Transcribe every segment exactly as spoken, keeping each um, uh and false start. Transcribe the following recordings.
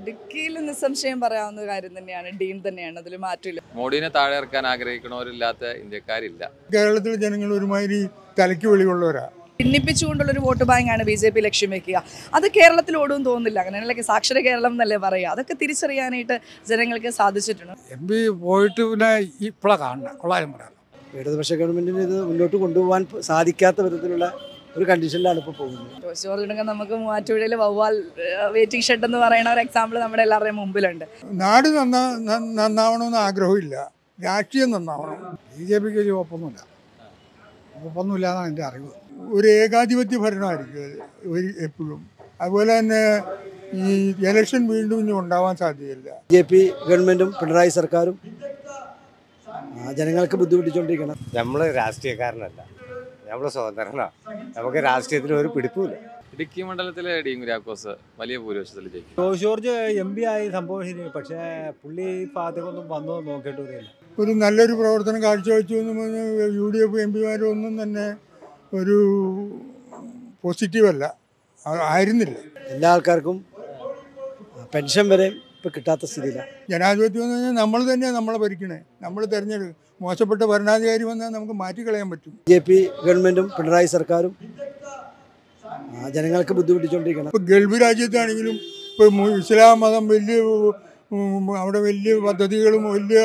ഇടുക്കിയിൽ നിസ്സംശയം പറയാവുന്ന കാര്യം തന്നെയാണ്. ഡീൻ തന്നെയാണ്, അതിൽ മാറ്റില്ല. മോഡിനെ താഴെ ഇറക്കാൻ ആഗ്രഹിക്കണവരില്ലാത്ത ഇന്ത്യക്കാരില്ല. കേരളത്തിലെ ജനങ്ങൾ ഒരുമാതിരി തലയ്ക്ക് വെളിവുള്ളവരാ. ഭിന്നിപ്പിച്ചുകൊണ്ടുള്ളൊരു വോട്ട് ബാങ്കാണ് ബി ജെ പി ലക്ഷ്യം വെക്കുക. അത് കേരളത്തിൽ ഓടും തോന്നുന്നില്ല. അങ്ങനെയുള്ള സാക്ഷര കേരളം എന്നല്ലേ പറയുക. അതൊക്കെ തിരിച്ചറിയാനായിട്ട് ജനങ്ങൾക്ക് സാധിച്ചിട്ടുണ്ട്. എം പി പോയിട്ട് പിന്നെ ഇപ്പോഴാണ് കാണണം കൊള്ളാനും പറയാം. ഇടതുപക്ഷ ഗവൺമെന്റിന് ഇത് മുന്നോട്ട് കൊണ്ടുപോകാൻ സാധിക്കാത്ത വിധത്തിലുള്ള ഒരു കണ്ടീഷനിലാണ് ഇപ്പോൾ പോകുന്നത്. ജോസ് ജോർജ് നമുക്ക് മൂവാറ്റുപുഴയിൽ വവ്വാൽ വെയിറ്റിംഗ് ഷെഡ് എന്ന് പറയുന്ന ഒരു എക്സാമ്പിൾ നമ്മുടെ എല്ലാവരുടെയും മുമ്പിലുണ്ട്. നാട് നന്നാ നന്നാവണമെന്ന് ആഗ്രഹമില്ല, രാഷ്ട്രീയം നന്നാവണം. ബി ജെ പിക്ക് ഒരു ഒപ്പൊന്നുമില്ല, ഒപ്പൊന്നുമില്ല എന്നാണ് എൻ്റെ അറിവ്. ഒരു ഏകാധിപത്യ ഭരണമായിരിക്കും ഒരു എപ്പോഴും. അതുപോലെ തന്നെ ഈ ഇലക്ഷൻ വീണ്ടും ഇനി ഉണ്ടാവാൻ സാധ്യതയില്ല. ബി ജെ പി ഗവൺമെന്റും പിണറായി സർക്കാരും ജനങ്ങൾക്ക് ബുദ്ധിമുട്ടിച്ചുകൊണ്ടിരിക്കണം. നമ്മൾ രാഷ്ട്രീയക്കാരനല്ല, നമ്മൾ സ്വതന്ത്രനാണ്. നമുക്ക് രാഷ്ട്രീയത്തിൽ ഒരു പിടിപ്പുമില്ല. ഇടുക്കി മണ്ഡലത്തിലെ ഡി കുര്യാക്കോസ് വലിയ ഭൂരിപക്ഷത്തിൽ ജയിക്കും. ജോസ് ജോർജ് എം പി ആയി സംഭവം ശരി, പക്ഷേ പുള്ളി ഭാഗത്തേക്കൊന്നും വന്നു നോക്കേണ്ടി വരില്ല. ഒരു നല്ലൊരു പ്രവർത്തനം കാഴ്ചവെച്ചു എന്ന് പറഞ്ഞ് യു ഡി എഫ് എം പിമാരൊന്നും തന്നെ ഒരു പോസിറ്റീവല്ല, ആയിരുന്നില്ല. എല്ലാ ആൾക്കാർക്കും പെൻഷൻ വരെ ഇപ്പോൾ കിട്ടാത്ത സ്ഥിതിയിലാണ്. ജനാധിപത്യം എന്ന് പറഞ്ഞാൽ നമ്മൾ തന്നെയാണ് നമ്മളെ ഭരിക്കണേ. നമ്മൾ തിരഞ്ഞെടുക്കും. മോശപ്പെട്ട ഭരണാധികാരി വന്നാൽ നമുക്ക് മാറ്റിക്കളയാൻ പറ്റും. ബി ജെ പി ഗവൺമെന്റും പിണറായി സർക്കാരും ജനങ്ങൾക്ക് ബുദ്ധിമുട്ടിച്ചുകൊണ്ടിരിക്കണം. ഇപ്പോൾ ഗൾഫ് രാജ്യത്താണെങ്കിലും ഇപ്പോൾ ഇസ്ലാം മതം വലിയ അവിടെ വലിയ പദ്ധതികളും വലിയ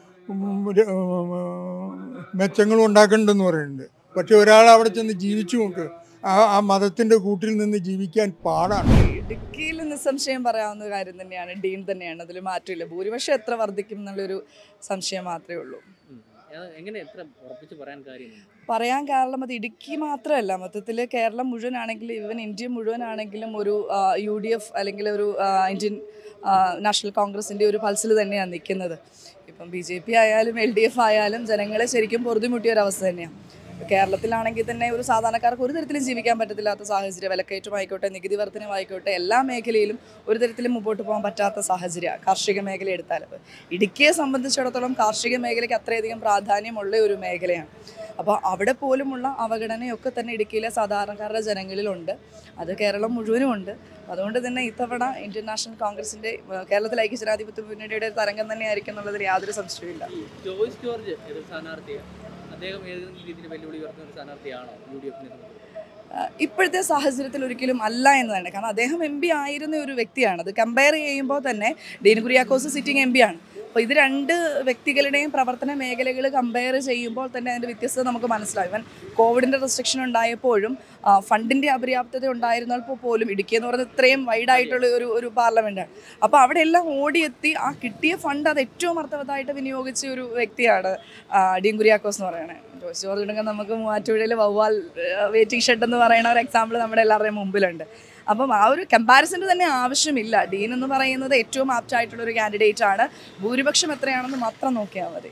മെച്ചങ്ങളും ഉണ്ടാക്കുന്നുണ്ടെന്ന് പറയുന്നുണ്ട്. പക്ഷെ ഒരാൾ അവിടെ ചെന്ന് ജീവിച്ചു നോക്ക്, ആ ആ മതത്തിൻ്റെ കൂട്ടിൽ നിന്ന് ജീവിക്കാൻ പാടാണ്. ഇടുക്കിയിൽ നിസ്സംശയം പറയാവുന്ന കാര്യം തന്നെയാണ്. ഡീൻ തന്നെയാണ്, അതിൽ മാറ്റില്ല. ഭൂരിപക്ഷം എത്ര വർദ്ധിക്കും എന്നുള്ളൊരു സംശയം മാത്രമേ ഉള്ളൂ. എങ്ങനെ എത്ര ഉറപ്പിച്ച് പറയാൻ കാര്യം പറയാൻ കാരണം അത് ഇടുക്കി മാത്രമല്ല, മൊത്തത്തിൽ കേരളം മുഴുവനാണെങ്കിലും ഈവൻ ഇന്ത്യ മുഴുവനാണെങ്കിലും ഒരു യു ഡി എഫ് അല്ലെങ്കിൽ ഒരു ഇന്ത്യൻ നാഷണൽ കോൺഗ്രസിൻ്റെ ഒരു പൾസിൽ തന്നെയാണ് നിൽക്കുന്നത്. ഇപ്പം ബി ജെ പി ആയാലും എൽ ഡി എഫ് ആയാലും ജനങ്ങളെ ശരിക്കും പൊറുതിമുട്ടിയ ഒരവസ്ഥ തന്നെയാണ്. കേരളത്തിലാണെങ്കിൽ തന്നെ ഒരു സാധാരണക്കാർക്ക് ഒരു തരത്തിലും ജീവിക്കാൻ പറ്റത്തില്ലാത്ത സാഹചര്യം, വിലക്കയറ്റമായിക്കോട്ടെ, നികുതി വർധനമായിക്കോട്ടെ, എല്ലാ മേഖലയിലും ഒരു തരത്തിലും മുമ്പോട്ട് പോകാൻ പറ്റാത്ത സാഹചര്യമാണ്. കാർഷിക മേഖല എടുത്താൽ ഇടുക്കിയെ സംബന്ധിച്ചിടത്തോളം കാർഷിക മേഖലയ്ക്ക് അത്രയധികം പ്രാധാന്യമുള്ള ഒരു മേഖലയാണ്. അപ്പോൾ അവിടെ പോലുമുള്ള അവഗണനയൊക്കെ തന്നെ ഇടുക്കിയിലെ സാധാരണക്കാരുടെ ജനങ്ങളിലുണ്ട്. അത് കേരളം മുഴുവനും ഉണ്ട്. അതുകൊണ്ട് തന്നെ ഇത്തവണ ഇന്ത്യൻ നാഷണൽ കോൺഗ്രസിൻ്റെ കേരളത്തിലെ ഐക്യ ജനാധിപത്യ മുന്നണിയുടെ തരംഗം തന്നെയായിരിക്കും എന്നുള്ളതിൽ യാതൊരു സംശയവുമില്ല. ജോയ്സ് ജോർജ് ഒരു സ്ഥാനാർത്ഥിയാണ്. അദ്ദേഹം ഏതെങ്കിലും രീതിയിൽ വെല്ലുവിളി ഉയർത്തുന്ന ഒരു സ്ഥാനാർത്ഥിയാണോ യു ഡി എഫിനെ? ഇപ്പോഴത്തെ സാഹചര്യത്തിൽ ഒരിക്കലും അല്ല എന്ന് തന്നെ. കാരണം അദ്ദേഹം എം പി ആയിരുന്ന ഒരു വ്യക്തിയാണ്. അത് കമ്പയർ ചെയ്യുമ്പോൾ തന്നെ Dean Kuriakose sitting M P ആണ്. അപ്പോൾ ഇത് രണ്ട് വ്യക്തികളുടെയും പ്രവർത്തന മേഖലകൾ കമ്പയർ ചെയ്യുമ്പോൾ തന്നെ അതിൻ്റെ വ്യത്യസ്തത നമുക്ക് മനസ്സിലാവും. ഇവൻ കോവിഡിൻ്റെ റെസ്ട്രിക്ഷൻ ഉണ്ടായപ്പോഴും ഫണ്ടിൻ്റെ അപര്യാപ്തത ഉണ്ടായിരുന്നപ്പോൾ പോലും ഇടുക്കി എന്ന് പറയുന്നത് ഇത്രയും വൈഡായിട്ടുള്ള ഒരു ഒരു പാർലമെൻറ്റാണ്. അപ്പോൾ അവിടെ എല്ലാം ഓടിയെത്തി ആ കിട്ടിയ ഫണ്ട് അത് ഏറ്റവും അർത്ഥവത്തായിട്ട് വിനിയോഗിച്ച ഒരു വ്യക്തിയാണ് ഡീൻ കുര്യാക്കോസ് എന്ന് പറയുന്നത്. ജോസ് ജോർജ് ഉണ്ടെങ്കിൽ നമുക്ക് മൂവാറ്റുപുഴയിൽ വവ്വാൽ വെയിറ്റിംഗ് ഷെഡ് എന്ന് പറയുന്ന ഒരു എക്സാമ്പിൾ നമ്മുടെ എല്ലാവരുടെയും മുമ്പിലുണ്ട്. അപ്പം ആ ഒരു കമ്പാരിസന് തന്നെ ആവശ്യമില്ല. ഡീൻ എന്ന് പറയുന്നത് ഏറ്റവും ആപ്റ്റായിട്ടുള്ള ഒരു കാൻഡിഡേറ്റ് ആണ്. ഭൂരിപക്ഷം എത്രയാണെന്ന് മാത്രം നോക്കിയാൽ മതി.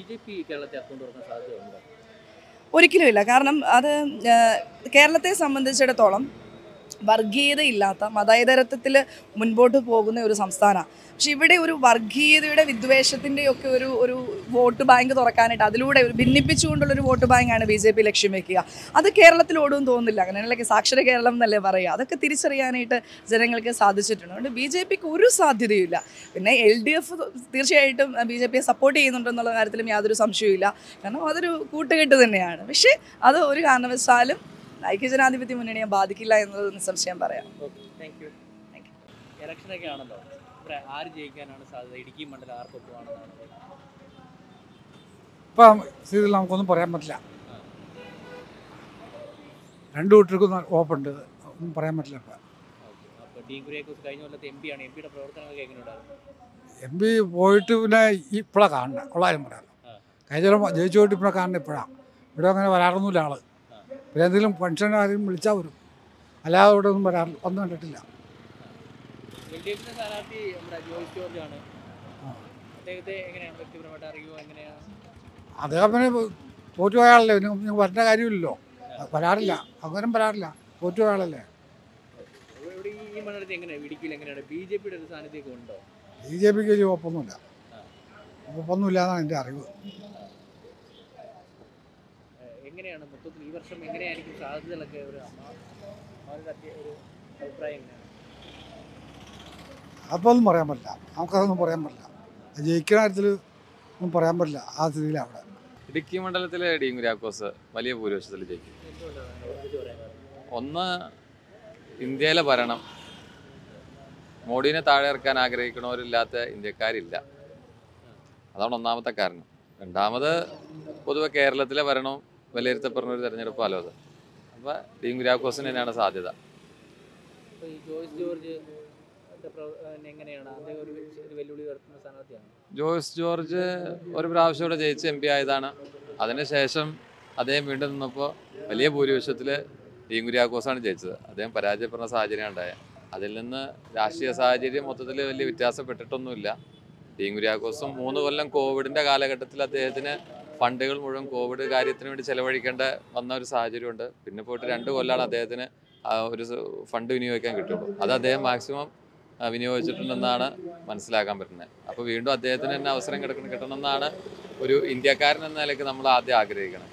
ഒരിക്കലും ഇല്ല. കാരണം അത് കേരളത്തെ സംബന്ധിച്ചിടത്തോളം വർഗീയതയില്ലാത്ത മതേതരത്വത്തിൽ മുൻപോട്ട് പോകുന്ന ഒരു സംസ്ഥാനമാണ്. പക്ഷെ ഇവിടെ ഒരു വർഗീയതയുടെ വിദ്വേഷത്തിൻ്റെയൊക്കെ ഒരു ഒരു വോട്ട് ബാങ്ക് തുറക്കാനായിട്ട് അതിലൂടെ ഒരു ഭിന്നിപ്പിച്ചുകൊണ്ടുള്ളൊരു വോട്ട് ബാങ്കാണ് ബി ജെ പി ലക്ഷ്യം വെക്കുക. അത് കേരളത്തിൽ ഓടും തോന്നുന്നില്ല. അങ്ങനെയുള്ള സാക്ഷര കേരളം എന്നല്ലേ പറയുക. അതൊക്കെ തിരിച്ചറിയാനായിട്ട് ജനങ്ങൾക്ക് സാധിച്ചിട്ടുണ്ട്. അതുകൊണ്ട് ബി ജെ പിക്ക് ഒരു സാധ്യതയുമില്ല. പിന്നെ എൽ ഡി എഫ് തീർച്ചയായിട്ടും ബി ജെ പിയെ സപ്പോർട്ട് ചെയ്യുന്നുണ്ടെന്നുള്ള കാര്യത്തിലും യാതൊരു സംശയവുമില്ല. കാരണം അതൊരു കൂട്ടുകെട്ട് തന്നെയാണ്. പക്ഷേ അത് ഒരു കാരണവശാലും ഐക്യ ജനാധിപത്യ മുന്നണിയെ ബാധിക്കില്ല എന്നത് നിസ്സംശയം പറയാം. ഇലക്ഷനൊക്കെ ആണല്ലോ, ആര് ജയിക്കാനാണ് സാധ്യത? ഇടുക്കി മണ്ഡലം ആർക്കൊപ്പമാണെന്നാണ് ഇപ്പം സ്ഥിതിയിൽ നമുക്കൊന്നും പറയാൻ പറ്റില്ല. രണ്ടു കൂട്ടർക്കും ഓപ്പുണ്ട്, ഒന്നും പറയാൻ പറ്റില്ല. ഇപ്പം ഡീൻ കുര്യാക്കോസ് കഴിഞ്ഞ കൊല്ലത്തെ എം പി ആണ്. എം പിയുടെ പ്രവർത്തനങ്ങളൊക്കെ എങ്ങനെയുണ്ടായിരുന്നു? എം പി പോയിട്ട് പിന്നെ ഇപ്പോഴാണ് കാണണം കൊള്ളാനും പറയാം. കഴിഞ്ഞ ജയിച്ചു പോയിട്ട് ഇപ്പോഴാണ് കാണണം. ഇപ്പോഴാണ് ഇവിടെ അങ്ങനെ വരാറൊന്നുമില്ല ആള്. പിന്നെ എന്തെങ്കിലും ഫംഗ്ഷൻ ആരെങ്കിലും വിളിച്ചാൽ വരും, അല്ലാതെ ഇവിടെ ഒന്നും വരാറില്ല, ഒന്നും കണ്ടിട്ടില്ല. അദ്ദേഹം പിന്നെ തോറ്റുപോയാളല്ലേ, നിങ്ങൾ വരേണ്ട കാര്യമില്ലല്ലോ. വരാറില്ല, അങ്ങനെ വരാറില്ല, തോറ്റുപോയാളല്ലേ. ബി ജെ പിക്ക് ഒരു ഒപ്പൊന്നുമില്ല, ഒപ്പൊന്നുമില്ല എന്നാണ് എൻ്റെ അറിവ്. എങ്ങനെയാണ് മൊത്തത്തിൽ ഈ വർഷം എങ്ങനെയായിരിക്കും സാധ്യതകളൊക്കെ? ഒരു അഭിപ്രായം എങ്ങനെയാണ്? അപ്പോൾ ഒന്നും പറയാൻ പറ്റില്ല, നമുക്കതൊന്നും പറയാൻ പറ്റില്ല. ജയിക്കുന്ന കാര്യത്തിൽ ഒന്നും പറയാൻ പറ്റില്ല. ആ സ്ഥിതിയിലാണ് അവിടെ. ഇടുക്കി മണ്ഡലത്തിലെ ഡി കുര്യാക്കോസ് വലിയ ഭൂരിപക്ഷത്തിൽ ജയിക്കും. ഒന്ന്, ഇന്ത്യയിലെ ഭരണം മോഡീനെ താഴെ ഇറക്കാൻ ആഗ്രഹിക്കണവരില്ലാത്ത ഇന്ത്യക്കാരില്ല, അതാണ് ഒന്നാമത്തെ കാരണം. രണ്ടാമത്, പൊതുവെ കേരളത്തിലെ ഭരണവും വിലയിരുത്തപ്പെടുന്ന ഒരു തെരഞ്ഞെടുപ്പാലോ അത്. അപ്പോൾ ഡി കുര്യാക്കോസിന് തന്നെയാണ് സാധ്യത. ജോയ്സ് ജോർജ് ഒരു പ്രാവശ്യം ഇവിടെ ജയിച്ച് എം പി ആയതാണ്. അതിനുശേഷം അദ്ദേഹം വീണ്ടും നിന്നപ്പോൾ വലിയ ഭൂരിപക്ഷത്തിൽ ഡി കുര്യാക്കോസാണ് ജയിച്ചത്. അദ്ദേഹം പരാജയപ്പെടുന്ന സാഹചര്യം ഉണ്ടായത്. അതിൽ നിന്ന് രാഷ്ട്രീയ സാഹചര്യം മൊത്തത്തിൽ വലിയ വ്യത്യാസപ്പെട്ടിട്ടൊന്നുമില്ല. ഡി കുര്യാക്കോസും മൂന്ന് കൊല്ലം കോവിഡിൻ്റെ കാലഘട്ടത്തിൽ അദ്ദേഹത്തിന് ഫണ്ടുകൾ മുഴുവൻ കോവിഡ് കാര്യത്തിന് വേണ്ടി ചെലവഴിക്കേണ്ട വന്ന ഒരു സാഹചര്യമുണ്ട്. പിന്നെ പോയിട്ട് രണ്ട് കൊല്ലമാണ് അദ്ദേഹത്തിന് ഒരു ഫണ്ട് വിനിയോഗിക്കാൻ കിട്ടുള്ളൂ. അത് അദ്ദേഹം മാക്സിമം വിനിയോഗിച്ചിട്ടുണ്ടെന്നാണ് മനസ്സിലാക്കാൻ പറ്റുന്നത്. അപ്പോൾ വീണ്ടും അദ്ദേഹത്തിന് തന്നെ അവസരം കിടക്കണം കിട്ടണമെന്നാണ് ഒരു ഇന്ത്യക്കാരൻ എന്ന നിലയ്ക്ക് നമ്മൾ ആദ്യം ആഗ്രഹിക്കണം.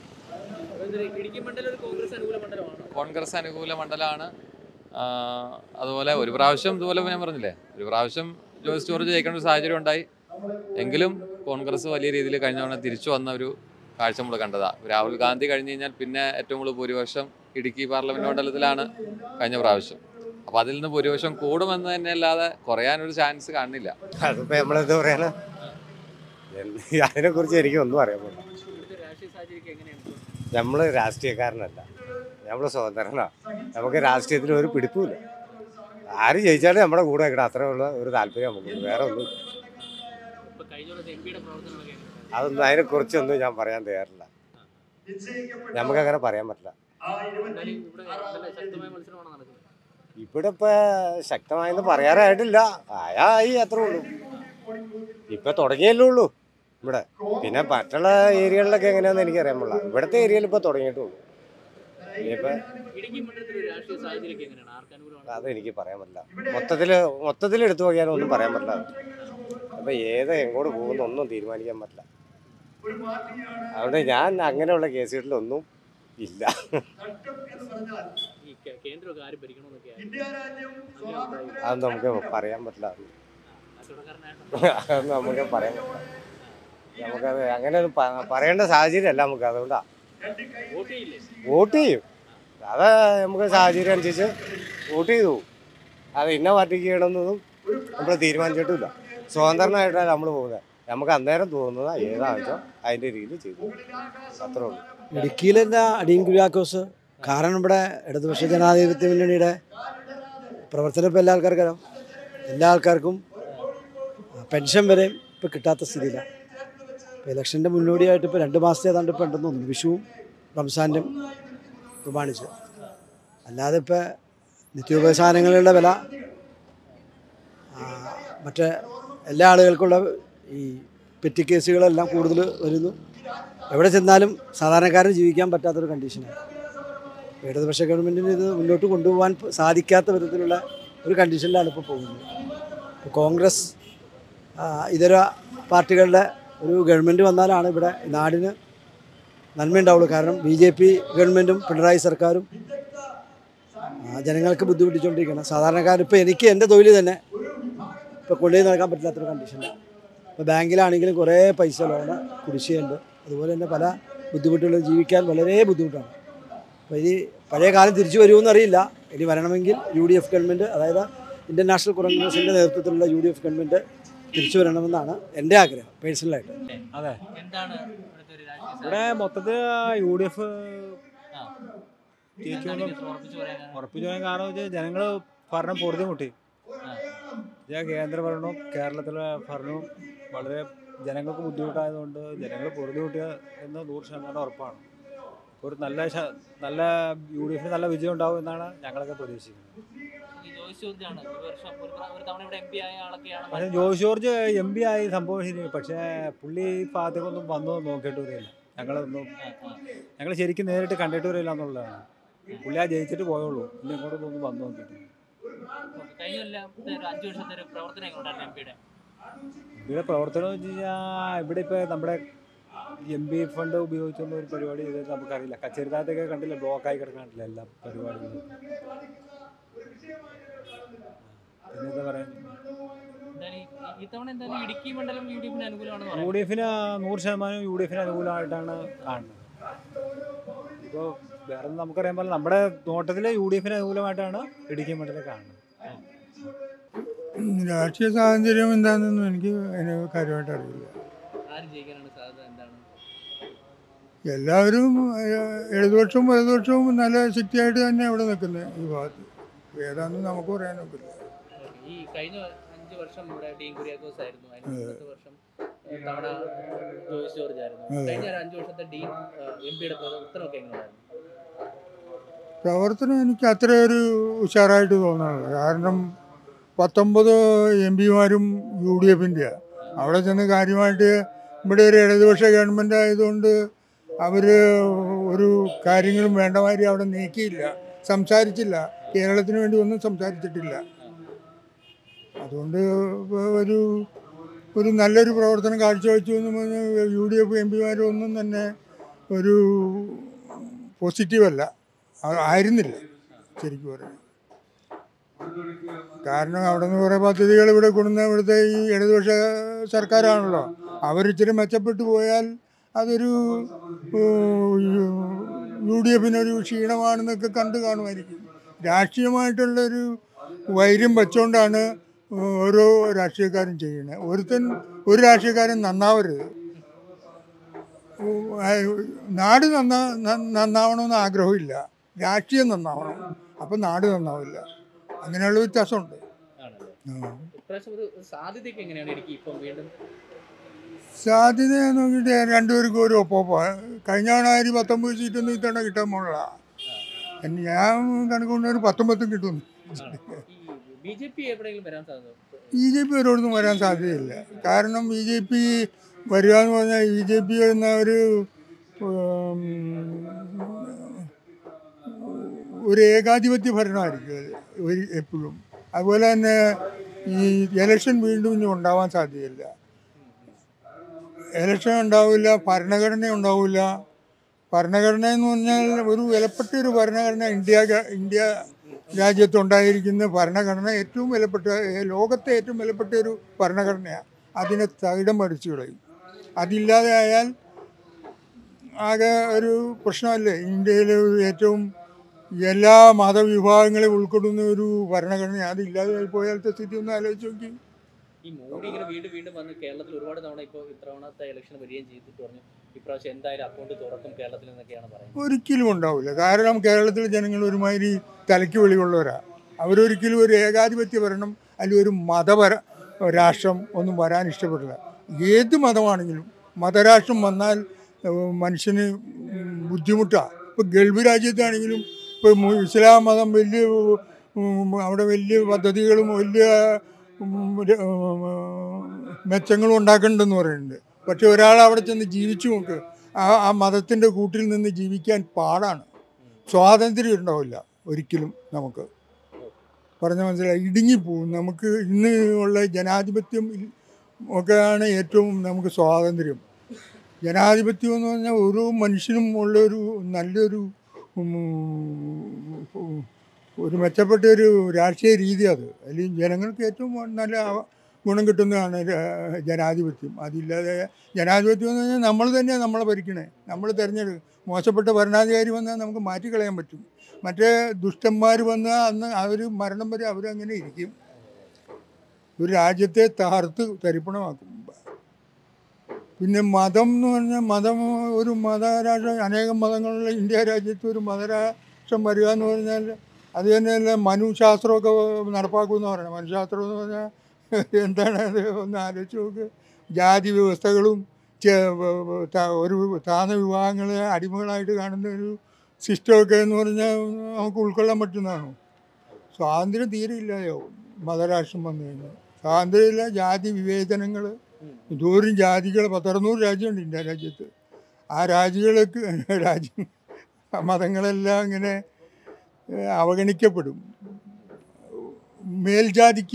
കോൺഗ്രസ് അനുകൂല മണ്ഡലമാണ്. അതുപോലെ ഒരു പ്രാവശ്യം ഇതുപോലെ ഞാൻ പറഞ്ഞില്ലേ, ഒരു പ്രാവശ്യം ജോയ്സ് ജോർജ് ജയിക്കേണ്ട ഒരു സാഹചര്യം ഉണ്ടായി. എങ്കിലും കോൺഗ്രസ് വലിയ രീതിയിൽ കഴിഞ്ഞ തവണ തിരിച്ചു വന്ന ഒരു കാഴ്ച നമ്മൾ കണ്ടതാണ്. രാഹുൽ ഗാന്ധി കഴിഞ്ഞ് കഴിഞ്ഞാൽ പിന്നെ ഏറ്റവും കൂടുതൽ ഭൂരിപക്ഷം ഇടുക്കി പാർലമെന്റ് മണ്ഡലത്തിലാണ് കഴിഞ്ഞ പ്രാവശ്യം. അപ്പോൾ അതിൽ നിന്ന് ഭൂരിപക്ഷം കൂടുമെന്ന് തന്നെ അല്ലാതെ കുറയാനൊരു ചാൻസ് കാണുന്നില്ല. അതിപ്പോൾ നമ്മളെന്താ പറയാനാ, അതിനെക്കുറിച്ച് എനിക്കൊന്നും അറിയാൻ പറ്റില്ല. നമ്മൾ രാഷ്ട്രീയക്കാരനല്ല, നമ്മൾ സ്വതന്ത്രനാണ്. നമുക്ക് രാഷ്ട്രീയത്തിൽ ഒരു പിടിപ്പുമില്ല. ആര് ജയിച്ചാലും നമ്മുടെ കൂടെ വെക്കണം, അത്രയുള്ള ഒരു താല്പര്യം നമുക്കുണ്ട്, വേറെ ഒന്നും. അതൊന്നും അതിനെക്കുറിച്ചൊന്നും ഞാൻ പറയാൻ തയ്യാറില്ല. നമുക്കങ്ങനെ പറയാൻ പറ്റില്ല. ഇവിടെ ഇപ്പോൾ ശക്തമായെന്ന് പറയാറായിട്ടില്ല, ആയി അത്രേ ഉള്ളൂ. ഇപ്പം തുടങ്ങിയല്ലേ ഉള്ളൂ ഇവിടെ. പിന്നെ മറ്റുള്ള ഏരിയകളിലൊക്കെ എങ്ങനെയാണെന്ന് എനിക്കറിയാൻ പാടില്ല. ഇവിടുത്തെ ഏരിയയിൽ ഇപ്പോൾ തുടങ്ങിയിട്ടുള്ളൂ. ഇനിയിപ്പോൾ അതെനിക്ക് പറയാൻ പറ്റില്ല. മൊത്തത്തിൽ മൊത്തത്തിൽ എടുത്തു നോക്കിയാലും ഒന്നും പറയാൻ പറ്റില്ല. അപ്പം ഏത് എങ്ങോട്ട് പോകുന്ന ഒന്നും തീരുമാനിക്കാൻ പറ്റില്ല. അതുകൊണ്ട് ഞാൻ അങ്ങനെയുള്ള കേസുകളിലൊന്നും ഇല്ല. അത് നമുക്ക് പറയാൻ പറ്റില്ല. അതൊന്നും നമുക്ക് പറയാൻ പറ്റില്ല. നമുക്കത് അങ്ങനെ ഒന്നും പറയേണ്ട സാഹചര്യമല്ല നമുക്ക്. അതുകൊണ്ടാണ് വോട്ട് ചെയ്യും. അത് നമുക്ക് സാഹചര്യം അനുസരിച്ച് വോട്ട് ചെയ്തു പോകും. അത് ഇന്ന പാർട്ടിക്ക് ചെയ്യണമെന്നൊന്നും നമ്മൾ തീരുമാനിച്ചിട്ടില്ല. സ്വതന്ത്രനായിട്ടാണ് നമ്മൾ പോകുന്നത്. നമുക്ക് അന്നേരം തോന്നുന്നത് ഏതാണെന്ന് വെച്ചാൽ അതിൻ്റെ രീതിയിൽ ചെയ്തു, അത്രേ ഉള്ളൂ. ഇടുക്കിയിൽ തന്നെ ഡി കുര്യാക്കോസ്. കാരണം ഇവിടെ ഇടതുപക്ഷ ജനാധിപത്യ മുന്നണിയുടെ പ്രവർത്തനം ഇപ്പോൾ എല്ലാ ആൾക്കാർക്കും അറിയാം. എല്ലാ ആൾക്കാർക്കും പെൻഷൻ വരെ ഇപ്പോൾ കിട്ടാത്ത സ്ഥിതിയിലാണ്. ഇപ്പോൾ ഇലക്ഷൻ്റെ മുന്നോടിയായിട്ട് ഇപ്പോൾ രണ്ട് മാസത്തെ ഏതാണ്ട് ഇപ്പോൾ ഉണ്ടെന്ന് തോന്നുന്നു, വിഷുവും റംസാനും പ്രമാണിച്ച്. അല്ലാതെ ഇപ്പോൾ നിത്യോപയോഗ സാധനങ്ങളുടെ വില, മറ്റേ എല്ലാ ആളുകൾക്കുള്ള ഈ പെറ്റി കേസുകളെല്ലാം കൂടുതൽ വരുന്നു. എവിടെ ചെന്നാലും സാധാരണക്കാരന് ജീവിക്കാൻ പറ്റാത്തൊരു കണ്ടീഷനാണ്. ഇടതുപക്ഷ ഗവൺമെൻറ്റിന് ഇത് മുന്നോട്ട് കൊണ്ടുപോകാൻ സാധിക്കാത്ത വിധത്തിലുള്ള ഒരു കണ്ടീഷനിലാണ് ഇപ്പോൾ പോകുന്നത്. ഇപ്പോൾ കോൺഗ്രസ് ഇതര പാർട്ടികളുടെ ഒരു ഗവൺമെൻറ് വന്നാലാണ് ഇവിടെ നാടിന് നന്മയുണ്ടാവുള്ളൂ. കാരണം ബി ജെ പി ഗവൺമെൻറ്റും പിണറായി സർക്കാരും ജനങ്ങൾക്ക് ബുദ്ധിമുട്ടിച്ചുകൊണ്ടിരിക്കണം. സാധാരണക്കാർ ഇപ്പോൾ എനിക്ക് എൻ്റെ തൊഴിൽ തന്നെ ഇപ്പോൾ കൊണ്ടുപോയി നടക്കാൻ പറ്റാത്തൊരു കണ്ടീഷനിലാണ്. ഇപ്പോൾ ബാങ്കിലാണെങ്കിലും കുറേ പൈസ ലോണ് കുടിശ്ശികയുണ്ട്. അതുപോലെ തന്നെ പല ബുദ്ധിമുട്ടുകൾ, ജീവിക്കാൻ വളരെ ബുദ്ധിമുട്ടാണ്. അപ്പോൾ ഈ പഴയ കാലം തിരിച്ചു വരുമെന്നറിയില്ല. ഇനി വരണമെങ്കിൽ യു ഡി എഫ് ഗവൺമെൻറ്, അതായത് ഇന്ത്യൻ നാഷണൽ കോൺഗ്രസിൻ്റെ നേതൃത്വത്തിലുള്ള യു ഡി എഫ് ഗവൺമെൻറ് തിരിച്ചു വരണമെന്നാണ് എൻ്റെ ആഗ്രഹം പേഴ്സണലായിട്ട്. അതെ, ഇവിടെ മൊത്തത്തിൽ യു ഡി എഫ് ഉറപ്പിച്ചു പറയാൻ കാരണം വെച്ചാൽ ജനങ്ങൾ ഭരണം പൊറുതിമുട്ടി. കേന്ദ്ര ഭരണവും കേരളത്തിലെ ഭരണവും വളരെ ജനങ്ങൾക്ക് ബുദ്ധിമുട്ടായതുകൊണ്ട് ജനങ്ങൾ പൊറുതിമുട്ടിയ എന്ന് നൂറ് ശതമാനം ഉറപ്പാണ്. ഒരു നല്ല നല്ല യു ഡി എഫിന് നല്ല വിജയം ഉണ്ടാവും എന്നാണ് ഞങ്ങളൊക്കെ പ്രതീക്ഷിക്കുന്നത്. പക്ഷേ ജോയ്സ് ജോർജ് എം പി ആയി സംഭവം ശരി, പക്ഷേ പുള്ളി ഈ ഭാഗത്തേക്കൊന്നും വന്നു നോക്കിയിട്ട് വരില്ല. ഞങ്ങളൊന്നും ഞങ്ങൾ ശരിക്കും നേരിട്ട് കണ്ടിട്ട് വരില്ല എന്നുള്ളതാണ്. പുള്ളി ആ ജയിച്ചിട്ട് പോയുള്ളൂ, പിന്നെ ഇങ്ങോട്ടൊന്നും ഒന്നും വന്നു നോക്കിയിട്ട്. ഇവിടെ പ്രവർത്തനം വെച്ച് കഴിഞ്ഞാൽ ഇവിടെ ഇപ്പോൾ നമ്മുടെ എം പി ഫണ്ട് ഉപയോഗിച്ചുള്ള ഒരു പരിപാടി ചെയ്തത് നമുക്കറിയില്ല. കച്ചേരിത്താഴത്തൊക്കെ കണ്ടില്ല, ബ്ലോക്കായി കിടക്കാണ്ടില്ല എല്ലാ പരിപാടികളും. പിന്നെന്താ പറയാൻ, ഇത്തവണ എന്തായാലും ഇടുക്കി മണ്ഡലം യു ഡി എഫിന് അനുകൂലമാണെന്ന് യു ഡി എഫിന് നൂറ് ശതമാനം യു ഡി എഫിന് അനുകൂലമായിട്ടാണ് കാണുന്നത്. ഇപ്പോൾ വേറെ നമുക്കറിയാൻ പോലെ നമ്മുടെ നോട്ടത്തിൽ യു ഡി എഫിന് അനുകൂലമായിട്ടാണ് ഇടുക്കി മണ്ഡലം കാണുന്നത്. രാഷ്ട്രീയ സാഹചര്യം എന്താണെന്നൊന്നും എനിക്ക് അതിന് കാര്യമായിട്ട് അറിയില്ല. ആര് ജയിക്കാനാണ് സാധ്യത? എന്താണ് എല്ലാവരും ഇടതുപക്ഷവും വലതുപക്ഷവും നല്ല ശക്തിയായിട്ട് തന്നെ അവിടെ നിൽക്കുന്നത് ഈ ഭാഗത്ത്. ഏതാണെന്ന് നമുക്ക് പറയാൻ ഒക്കില്ല. ഈ കഴിഞ്ഞ അഞ്ച് വർഷം ഇവിടെ ഡീൻ കുര്യാക്കോസ് ആയിരുന്നു, അതിന് മുന്നത്തെ വർഷം തവണ ജോയിസ് ജോർജ് ആയിരുന്നു. കഴിഞ്ഞ ഒരു അഞ്ച് വർഷത്തെ ഡീൻ എം പിയുടെ പ്രവർത്തനമൊക്കെ എങ്ങനെയായിരുന്നു? പ്രവർത്തനം എനിക്ക് അത്ര ഒരു ഉഷാറായിട്ട് തോന്നുന്നത്. കാരണം പത്തൊമ്പത് എം പിമാരും യു ഡി എഫിൻ്റെയാണ്. അവിടെ ചെന്ന് കാര്യമായിട്ട് ഇവിടെ ഒരു ഇടതുപക്ഷ ഗവൺമെൻറ് ആയതുകൊണ്ട് അവർ ഒരു കാര്യങ്ങളും വേണ്ട മാതിരി അവിടെ നീക്കിയില്ല, സംസാരിച്ചില്ല. കേരളത്തിന് വേണ്ടി ഒന്നും സംസാരിച്ചിട്ടില്ല. അതുകൊണ്ട് ഒരു ഒരു നല്ലൊരു പ്രവർത്തനം കാഴ്ചവെച്ചു എന്ന് പറഞ്ഞ് യു ഡി എഫ് എം പിമാരൊന്നും തന്നെ ഒരു പോസിറ്റീവല്ല, ആയിരുന്നില്ല ശരിക്കും പറയാം. കാരണം അവിടെ നിന്ന് കുറേ പദ്ധതികൾ ഇവിടെ കൊണ്ടുവന്ന ഇവിടുത്തെ ഈ ഇടതുപക്ഷ സർക്കാരാണല്ലോ. അവരിച്ചിരി മെച്ചപ്പെട്ടു പോയാൽ അതൊരു യു ഡി എഫിനൊരു ക്ഷീണമാണെന്നൊക്കെ കണ്ടു കാണുമായിരിക്കും. രാഷ്ട്രീയമായിട്ടുള്ളൊരു വൈര്യം വെച്ചുകൊണ്ടാണ് ഓരോ രാഷ്ട്രീയക്കാരും ചെയ്യുന്നത്. ഒരുത്തൻ ഒരു രാഷ്ട്രീയക്കാരൻ നന്നാവരുത്. നാട് നന്നാ നന്നാവണമെന്ന് ആഗ്രഹമില്ല, രാഷ്ട്രീയം നന്നാവണം. അപ്പം നാട് നന്നാവില്ല. അങ്ങനെയുള്ള വ്യത്യാസമുണ്ട്. സാധ്യത നോക്കിയിട്ട് രണ്ടുപേർക്കും ഒരു ഒപ്പം. കഴിഞ്ഞ തവണ പത്തൊമ്പത് സീറ്റൊന്നും ഇത്തവണ കിട്ടാൻ പോലുള്ള. ഞാൻ കണക്കുകൊണ്ട് ഒരു പത്തൊമ്പത്തും കിട്ടുന്നു. B J P B J P ഒരോടൊന്നും വരാൻ സാധ്യതയില്ല. കാരണം ബി ജെ പി വരിക എന്ന് പറഞ്ഞാൽ ബി ജെ പി എന്ന ഒരു ഒരു ഏകാധിപത്യ ഭരണമായിരിക്കും അത് ഒരു എപ്പോഴും. അതുപോലെ തന്നെ ഈ ഇലക്ഷൻ വീണ്ടും ഇനി ഉണ്ടാവാൻ സാധ്യതയില്ല. ഇലക്ഷൻ ഉണ്ടാവില്ല, ഭരണഘടന ഉണ്ടാവില്ല. ഭരണഘടന എന്ന് പറഞ്ഞാൽ ഒരു വിലപ്പെട്ട ഒരു ഭരണഘടന ഇന്ത്യ ഇന്ത്യ രാജ്യത്തുണ്ടായിരിക്കുന്ന ഭരണഘടന ഏറ്റവും വിലപ്പെട്ട, ലോകത്തെ ഏറ്റവും വിലപ്പെട്ട ഒരു ഭരണഘടനയാണ്. അതിനെ തകിടം മറിച്ചു കളയും. അതില്ലാതെ ആയാൽ ആകെ ഒരു പ്രശ്നമല്ലേ. ഇന്ത്യയിലെ ഏറ്റവും എല്ലാ മതവിഭാഗങ്ങളെയും ഉൾക്കൊള്ളുന്ന ഒരു ഭരണഘടന അതില്ലാതെ പോയാലത്തെ സ്ഥിതി ഒന്ന് ആലോചിച്ച് നോക്കി. ഈ മോഡി ഇങ്ങനെ വീണ്ടും വീണ്ടും വന്ന് കേരളത്തിൽ ഒരുപാട് തവണ ഇപ്പോൾ ഇത്തവണത്തെ ഇലക്ഷൻ വരികയും ചെയ്തിട്ട് പറഞ്ഞു ഇപ്രാവശ്യം എന്തായാലും അക്കൗണ്ട് തുറക്കും കേരളത്തിൽ എന്നൊക്കെയാണ് പറയുന്നത്. ഒരിക്കലും ഉണ്ടാവില്ല. കാരണം കേരളത്തിലെ ജനങ്ങൾ ഒരുമാതിരി തലയ്ക്ക് വെളിവുള്ളവരാണ്. അവരൊരിക്കലും ഒരു ഏകാധിപത്യ ഭരണം അല്ലെങ്കിൽ ഒരു മതപര രാഷ്ട്രം ഒന്നും വരാൻ ഇഷ്ടപ്പെടില്ല. ഏത് മതമാണെങ്കിലും മതരാഷ്ട്രം വന്നാൽ മനുഷ്യന് ബുദ്ധിമുട്ടാണ്. ഇപ്പോൾ ഗൾഫ് രാജ്യത്താണെങ്കിലും ഇപ്പോൾ ഇസ്ലാം മതം വലിയ അവിടെ വലിയ പദ്ധതികളും വലിയ മെച്ചങ്ങളും ഉണ്ടാക്കുന്നുണ്ടെന്ന് പറയുന്നുണ്ട്. പക്ഷെ ഒരാൾ അവിടെ ചെന്ന് ജീവിച്ചു നോക്ക്, ആ ആ മതത്തിൻ്റെ കൂട്ടിൽ നിന്ന് ജീവിക്കാൻ പാടാണ്. സ്വാതന്ത്ര്യം ഉണ്ടാവില്ല ഒരിക്കലും. നമുക്ക് പറഞ്ഞ മനസ്സിലായി ഇടുങ്ങിപ്പോവും. നമുക്ക് ഇന്ന് ഉള്ള ജനാധിപത്യം ഒക്കെയാണ് ഏറ്റവും നമുക്ക് സ്വാതന്ത്ര്യം. ജനാധിപത്യം എന്ന് പറഞ്ഞാൽ ഓരോ മനുഷ്യനും ഉള്ളൊരു നല്ലൊരു ഒരു മെച്ചപ്പെട്ട ഒരു രാഷ്ട്രീയ രീതി. അത് അല്ലെങ്കിൽ ജനങ്ങൾക്ക് ഏറ്റവും നല്ല ഗുണം കിട്ടുന്നതാണ് ജനാധിപത്യം. അതില്ലാതെ ജനാധിപത്യം എന്ന് പറഞ്ഞാൽ നമ്മൾ തന്നെ നമ്മളെ ഭരിക്കണേ, നമ്മൾ തിരഞ്ഞെടുക്കും. മോശപ്പെട്ട ഭരണാധികാരി വന്നാൽ നമുക്ക് മാറ്റിക്കളയാൻ പറ്റും. മറ്റേ ദുഷ്ടന്മാർ വന്നാൽ അന്ന് അവർ മരണം വരെ അവരങ്ങനെ ഇരിക്കും. ഒരു രാജ്യത്തെ തകർത്ത് തരിപ്പണമാക്കും. പിന്നെ മതം എന്ന് പറഞ്ഞാൽ മതം ഒരു മതരാഷ്ട്രം, അനേകം മതങ്ങളുള്ള ഇന്ത്യ രാജ്യത്ത് ഒരു മതരാഷ്ട്രം വരിക എന്ന് പറഞ്ഞാൽ അത് തന്നെയല്ല മനുശാസ്ത്രമൊക്കെ നടപ്പാക്കുമെന്ന് പറയണം. മനുശാസ്ത്രം എന്ന് പറഞ്ഞാൽ എന്താണ് അത് ഒന്ന് ആലോചിച്ച് നോക്ക്. ജാതി വ്യവസ്ഥകളും ഒരു താഴ്ന്ന വിഭാഗങ്ങളെ അടിമകളായിട്ട് കാണുന്ന ഒരു സിസ്റ്റമൊക്കെ എന്ന് പറഞ്ഞാൽ നമുക്ക് ഉൾക്കൊള്ളാൻ പറ്റുന്നതാണോ? സ്വാതന്ത്ര്യം തീരെ ഇല്ലാതെയാവും മതരാഷ്ട്രം വന്നു കഴിഞ്ഞാൽ. സ്വാതന്ത്ര്യമില്ല, ജാതി വിവേചനങ്ങൾ, ദൂരം ജാതികൾ പത്തറുന്നൂറ് രാജ്യമുണ്ട് ഇന്ത്യ രാജ്യത്ത്. ആ രാജ്യങ്ങൾക്ക് രാജ്യം മതങ്ങളെല്ലാം ഇങ്ങനെ അവഗണിക്കപ്പെടും. മേൽജാതിക്ക്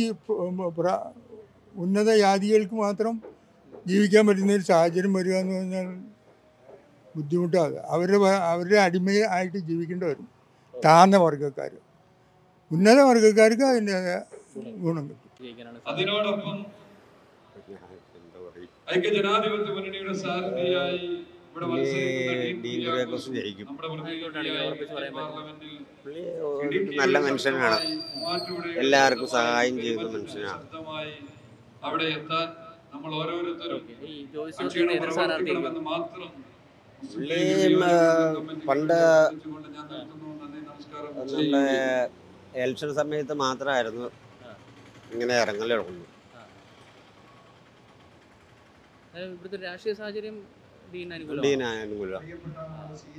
ഉന്നത ജാതികൾക്ക് മാത്രം ജീവിക്കാൻ പറ്റുന്ന ഒരു സാഹചര്യം വരിക എന്ന് പറഞ്ഞാൽ ബുദ്ധിമുട്ടാകുക. അവരുടെ അവരുടെ അടിമയായിട്ട് ജീവിക്കേണ്ടി വരും താഴ്ന്ന വർഗ്ഗക്കാർ. ഉന്നത വർഗ്ഗക്കാർക്ക് അതിൻ്റെതായ ഗുണം കിട്ടും. അതിനോടൊപ്പം എന്താ പറയും ഐക്യജനാധിപത്യ മുന്നണിയുടെ സ്ഥാനാർത്ഥിയായി ഇവിടെ മത്സരിക്കുന്ന ഡീൻ ഡീൻ കുര്യാക്കോസ് ജയിക്കും. നമ്മുടെ എന്തുകൊണ്ടാണ് ഇങ്ങനെ ഉറപ്പിച്ച് പറയാൻ പറ്റുന്നത്? പുള്ളി ഒരു നല്ല മനുഷ്യനാണ്, എല്ലാവർക്കും സഹായം ചെയ്യുന്ന മനുഷ്യനാണ്. അവിടെ എത്താൻ നമ്മൾ ഓരോരുത്തരും ഈ ജോയ്സ് ജോർജിനെ എതിർ സ്ഥാനാർത്ഥിയായിരിക്കും. എന്ന് മാത്രം പുള്ളി പണ്ട് നമ്മുടെ ഇലക്ഷൻ സമയത്ത് മാത്രമായിരുന്നു ഇങ്ങനെ ഇറങ്ങലുള്ളൂ. ഇവിടുത്തെ രാഷ്ട്രീയ സാഹചര്യം ഡീൻ അനുകൂലമാണ്. ഡീൻ അനുകൂലം.